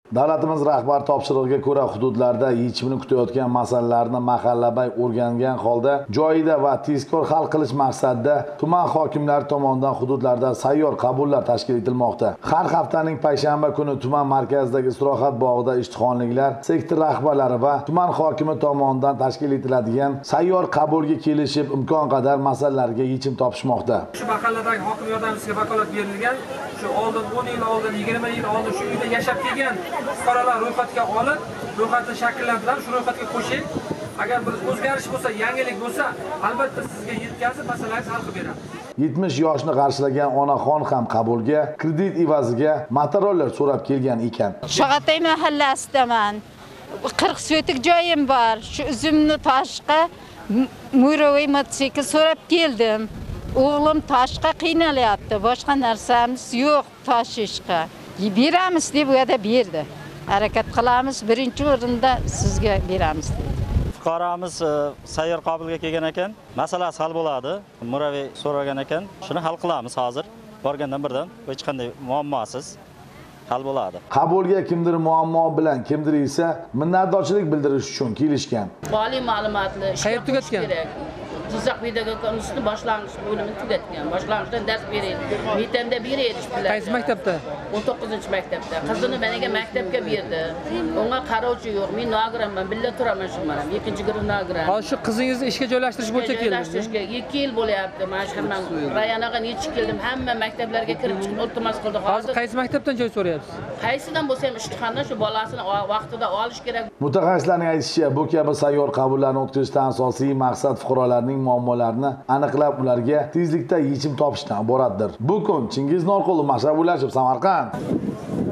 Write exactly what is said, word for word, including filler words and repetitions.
Davlatimiz rahbar topshirig'iga ko'ra hududlarda yechimini kutayotgan masalalarni mahallabay o'rgangan holda joyida va tezkor hal qilish maqsadida tuman hokimlari tomonidan hududlarda sayyor qabullar tashkil etilmoqda. Har haftaning payshanba kuni tuman markazidagi istirohat bog'ida ishtixonliklar, sektor rahbarlari va tuman hokimi tomonidan tashkil etiladigan sayyor qabulga kelishib imkon qadar masalalarga yechim topishmoqda. Shu mahalladagi hokim yordamchisiga vakolat berilgan, shu oldin o'n yil oldin, yigirma yil oldin shu uyda yashab kelgan fuqarolar ro'yxatga olib, ro'yxatni shakllantirib, shu ro'yxatga qo'shing. Agar bir o'zgarish bo'lsa, yangilik bo'lsa, albatta sizga yetkazib masalangizni hal qilib beramiz. yetmish yoshni qarshilagan onaxon ham qabulga kredit evaziga Motoroller so'rab kelgan ekan. Shog'atay mahallasidaman. qirq so'tik joyim bor. Shu uzumni toshqa Muyroviy mototsikl so'rab keldim. O'g'lim toshqa qiynalyapti. Boshqa narsamiz yo'q toshishga. Beramiz deb u yerda berdi. Harakat qilamiz, birinchi o'rinda sizga beramiz dedi. Fuqaromiz sayyor qabulga kelgan ekan, masalasi hal bo'ladi. Muraviy so'ragan ekan, shuni hal qilamiz hozir. Borgandan birdan hech qanday muammosiz hal bo'ladi. Qabulga kimdir muammo bilan, kimdir esa minnatdorchilik bildirish uchun kelishgan. Oliy ma'lumotli Qayerda tugatgan? Jizzax pedagogika instituti boshlang'ich bo'limini tugatgan. Boshlang'ichdan dars beradi. Me'tamda beradi ishbilarga. Qaysi maktabda? o'n to'qqizinchi maktabda. Qizini meniga maktabga berdi. Unga qarovchi yo'q. Men nogironman, billa turaman shu mana. Ikkinchi guruh nogiron. Hozir shu qizingizni ishga joylashtirish bo'yicha keldi. Joylashtirishga ikki yil bo'lyapti. Mana shu hamma rayoniga yetib keldim. Hamma maktablarga kirib chiqib iltimos qildi. Hozir qaysi maktabdan joy so'rayapsiz? Qaysidan bo'lsa ham ishtixondan shu bolasini vaqtida olish kerak. Mutaxassislarning aytishicha, bu kabi sayyor qabullarni o'tkazishdan asosiy maqsad fuqarolarning muammolarini aniqlab, ularga tezlikda yechim topishdan iboratdir. Bu kun Chingiz Norqulov, Mashhur Ulashov, Samarqand.